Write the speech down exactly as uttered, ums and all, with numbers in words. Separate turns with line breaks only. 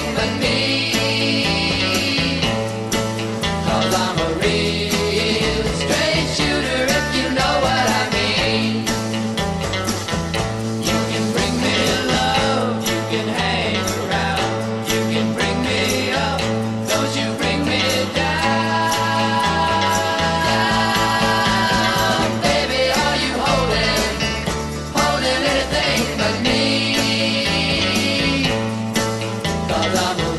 anything but me. 'Cause I'm a real straight shooter, if you know what I mean. You can bring me love, you can hang around, you can bring me up, don't you bring me down. Baby, are you holding, holding anything but me? 'Cause I'm a